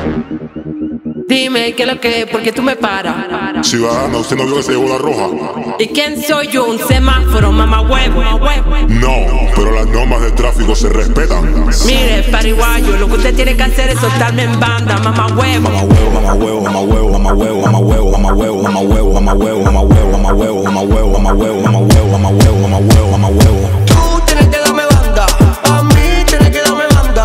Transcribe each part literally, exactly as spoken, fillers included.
Dime qué es lo que es, porque tú me paras. Ciudadana, ¿usted no vio que se llevó la roja? ¿Y quién soy yo? Un semáforo, mamá huevo. No, pero las normas de tráfico se respetan. Mire, pariguayo, lo que usted tiene que hacer es soltarme en banda, mamá huevo. Mamá huevo, mamá huevo, mamá huevo, mamá huevo, mamá huevo, mamá huevo, mamá huevo, mamá huevo, mamá huevo, mamá huevo, mamá huevo, mamá huevo, mamá huevo, mamá huevo, mamá huevo, mamá huevo. Tú tienes que darme banda, a mí tienes que darme banda.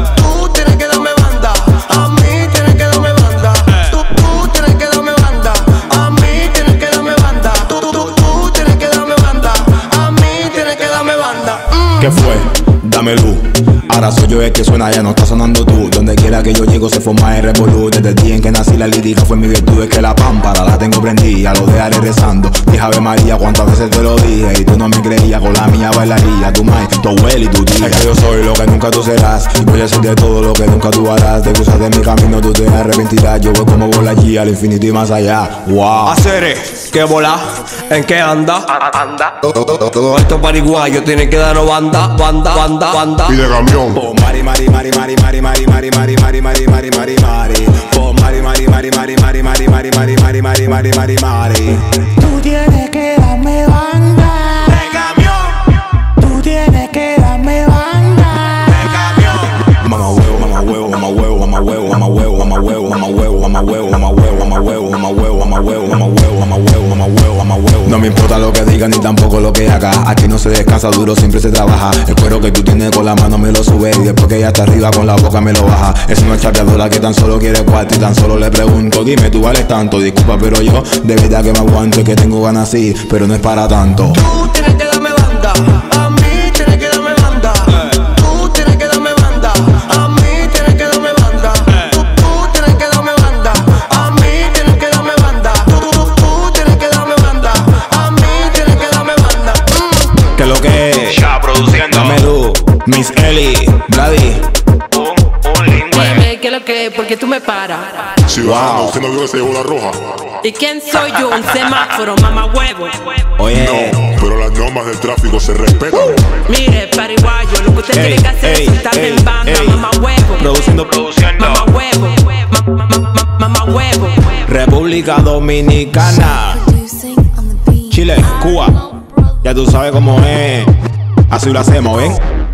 Tú tienes que darme banda, a mí tienes que darme banda. Tú, tú tienes que darme banda, a mí tienes que darme banda. Tú, tú, tú tienes que darme banda, a mí tienes que darme banda. Mm. ¿Qué fue? Dame luz. Ahora soy yo el que suena, ya no está sonando tú. Donde quiera que yo llego se forma el revolú. Desde el día en que nací la lírica fue mi virtud. Es que la pámpara la tengo prendida, lo dejaré rezando. Dije Ave María, cuántas veces te lo dije y tú no me creías, con la mía bailaría. Tu mai, tu abuela y tu tía. Es que yo soy lo que nunca tú serás y voy a hacer de todo lo que nunca tú harás. Te cruzas de mi camino, tú te arrepentirás. Yo voy como bola allí al infinito y más allá. Wow. Hacer ¿qué bola? ¿En qué anda? Anda. Todo esto pariguayo tiene que darnos banda, banda, banda, banda. Pide camión. Oh, mari, mari, mari, mari, mari, mari, mari, mari, mari, mari, mari, mari, mari. Oh, mari, mari, mari, mari, mari, mari, mari, mari, mari, mari, mari, mari, mari. Tú tienes que darme banda. ¡El camión! Tú tienes que darme banda. ¡El camión! Mamá huevo, mamá huevo, mamá huevo, mamá huevo, mamá huevo, mamá huevo, mamá huevo, mamá huevo, mamá huevo, mamá huevo, mamá huevo, mamá huevo, mamá huevo, mamá huevo, mamá huevo, mamá huevo. No me importa lo que digan ni tampoco lo que haga. Aquí no se descansa duro, siempre se trabaja. El cuero que tú tienes con la mano me lo sube y después que ya está arriba con la boca me lo baja. Es una chapeadora que tan solo quiere cuarto y tan solo le pregunto, dime, tú vales tanto. Disculpa, pero yo de verdad que me aguanto y que tengo ganas sí, pero no es para tanto. Tú tienes que darme banda, a mí tienes que darme banda. Tú tienes que darme banda, a mí tienes que darme banda. Tú, tú tienes que darme banda, a mí tienes que darme banda. Tú, tú, tú tienes que darme banda, a mí tienes que darme banda. Mm. ¿Qué es lo que es? Ya produciendo. Dame luz, Miss Ellie, Vladi. Un, un lingüe. Dime qué es lo que es, porque tú me paras. Ciudadana, Wow. ¿usted no vio que se llevó la roja? ¿Y quién soy yo? Un semáforo, mamá huevo. Oye, No, pero las normas del tráfico se respetan. Mire, pariguayo, lo que usted Ey, tiene que hacer ey, es soltarme ey, en banda, ey. mamá huevo. produciendo Produciendo. Mamá huevo, ma- ma- ma- mamá huevo. República Dominicana, Chile, Cuba. Ya tú sabes cómo es. Así lo hacemos, ¿ven?